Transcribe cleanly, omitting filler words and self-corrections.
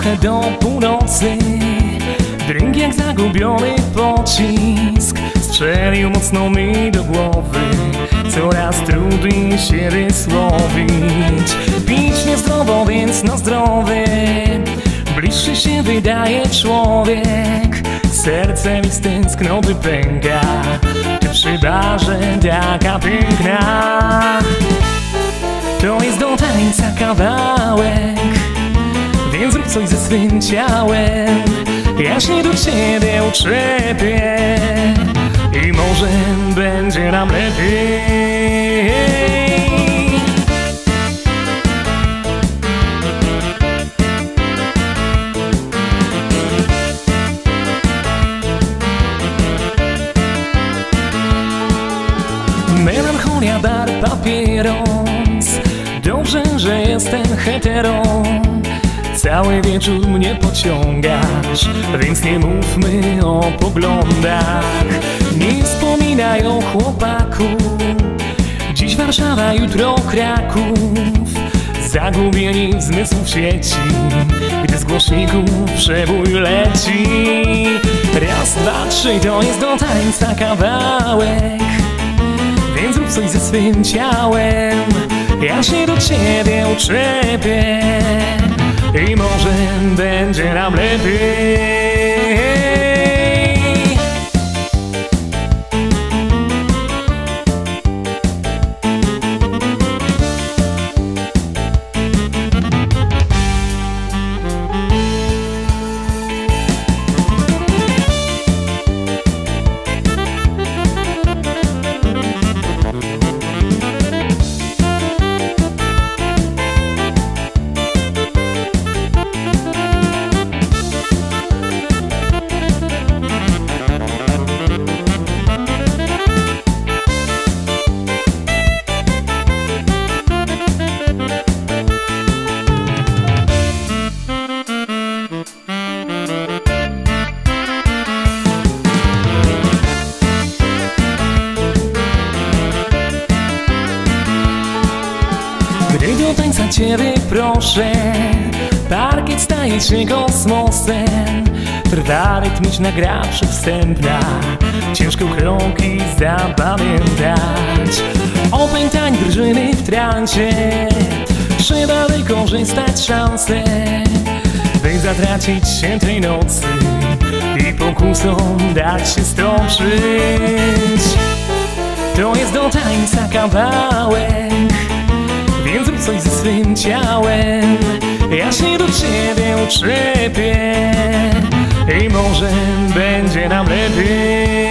trochę do północy. Drink jak zagubiony pocisk strzelił mocno mi do głowy. Coraz trudniej się wysłowić. Pić niezdrowo, więc na zdrowie bliższy się wydaje człowiek. Serce mi z tęsknoty pęka. Ty przy barze taka piękna. To jest do tańca kawałek, więc zrób coś ze swym ciałem. Ja się do ciebie uczepię i może będzie nam lepiej. Melancholia, bar, papieros. Dobrze, że jestem hetero. Cały wieczór mnie pociągasz, więc nie mówmy o poglądach. Nie wspominaj o chłopaku. Dziś Warszawa, jutro Kraków. Zagubieni w zmysłów sieci, gdy z głośników przebój leci. Raz, dwa, trzy, to jest do tańca kawałek, więc rób coś ze swym ciałem. Ja się do ciebie uczepię i może będzie nam lepiej. Gdy do tańca ciebie proszę, parkiet staje się kosmosem. Trwa rytmiczna gra przedwstępna, ciężko kroki zapamiętać. Opętań drużyny w transie, trzeba wykorzystać szansę, by zatracić się tej nocy i pokusom dać się stoczyć. To jest do tańca kawałek, więc rób coś ze swym ciałem. Ja się do ciebie uczepię i może będzie nam lepiej.